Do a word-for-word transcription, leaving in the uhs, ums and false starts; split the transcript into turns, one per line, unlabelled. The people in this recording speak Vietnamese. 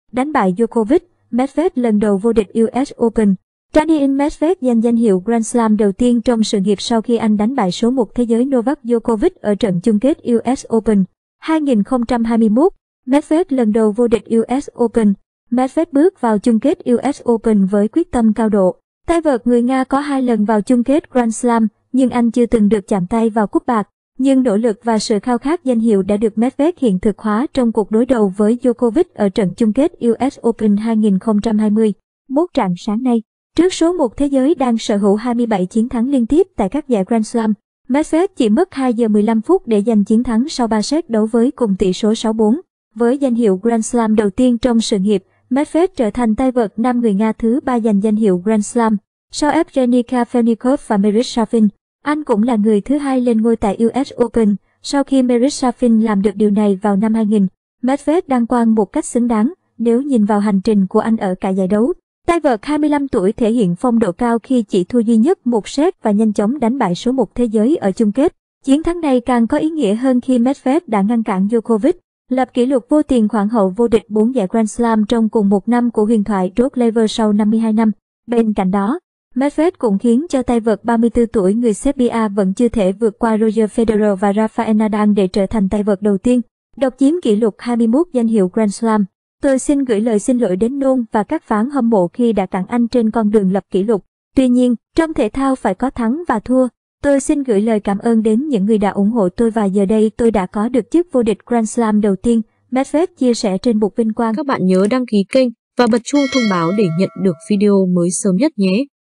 Đánh bại Djokovic, Medvedev lần đầu vô địch u ét Open. Daniil Medvedev giành danh hiệu Grand Slam đầu tiên trong sự nghiệp sau khi anh đánh bại số một thế giới Novak Djokovic ở trận chung kết u ét Open. hai không hai mốt, Medvedev lần đầu vô địch u ét Open. Medvedev bước vào chung kết u ét Open với quyết tâm cao độ. Tay vợt người Nga có hai lần vào chung kết Grand Slam, nhưng anh chưa từng được chạm tay vào cúp bạc. Nhưng nỗ lực và sự khao khát danh hiệu đã được Medvedev hiện thực hóa trong cuộc đối đầu với Djokovic ở trận chung kết u ét Open hai không hai mốt rạng sáng nay. Trước số một thế giới đang sở hữu hai mươi bảy chiến thắng liên tiếp tại các giải Grand Slam, Medvedev chỉ mất hai giờ mười lăm phút để giành chiến thắng sau ba set đấu với cùng tỷ số sáu bốn. Với danh hiệu Grand Slam đầu tiên trong sự nghiệp, Medvedev trở thành tay vợt nam người Nga thứ ba giành danh hiệu Grand Slam. Sau Evgeny Kafelnikov và Merit Safin, anh cũng là người thứ hai lên ngôi tại u ét Open. Sau khi Merit Safin làm được điều này vào năm hai nghìn, Medvedev đăng quang một cách xứng đáng nếu nhìn vào hành trình của anh ở cả giải đấu. Tay vợt hai mươi lăm tuổi thể hiện phong độ cao khi chỉ thua duy nhất một set và nhanh chóng đánh bại số một thế giới ở chung kết. Chiến thắng này càng có ý nghĩa hơn khi Medvedev đã ngăn cản Djokovic, lập kỷ lục vô tiền khoản hậu vô địch bốn giải Grand Slam trong cùng một năm của huyền thoại Rod Laver sau năm mươi hai năm. Bên cạnh đó, Medvedev cũng khiến cho tay vợt ba mươi tư tuổi người Serbia vẫn chưa thể vượt qua Roger Federer và Rafael Nadal để trở thành tay vợt đầu tiên độc chiếm kỷ lục hai mươi mốt danh hiệu Grand Slam. Tôi xin gửi lời xin lỗi đến Nôn và các phán hâm mộ khi đã cản anh trên con đường lập kỷ lục. Tuy nhiên, trong thể thao phải có thắng và thua. Tôi xin gửi lời cảm ơn đến những người đã ủng hộ tôi và giờ đây tôi đã có được chức vô địch Grand Slam đầu tiên, Medvedev chia sẻ trên bục vinh quang.
Các bạn nhớ đăng ký kênh và bật chuông thông báo để nhận được video mới sớm nhất nhé.